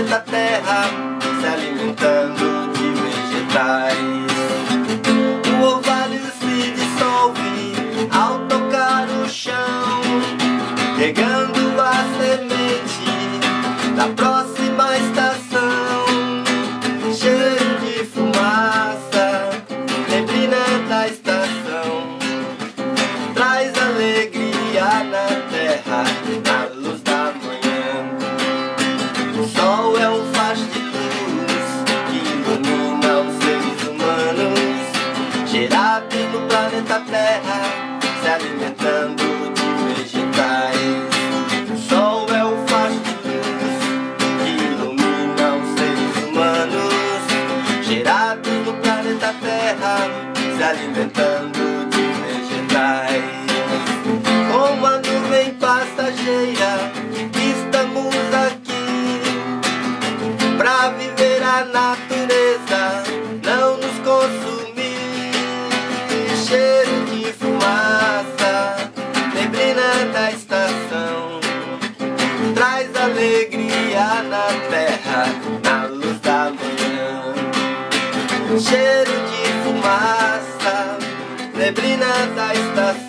planeta Terra, se alimentando de vegetais. O orvalho se dissolve ao tocar o chão, regando a semente da próxima estação. Cheiro de fumaça, neblina da estação, traz alegria na terra, na luz da manhã. O sol é um faz de luz que ilumina os seres humanos, gerados no planeta Terra, se alimentando de vegetais. O sol é um faz de luz que ilumina os seres humanos, gerados no planeta Terra, se alimentando de vegetais. Como a nuvem passageira, estamos aqui pra viver a natureza, não nos consumir. Cheiro de fumaça, neblina da estação, traz alegria na terra, na luz da manhã. Cheiro de fumaça, neblina da estação,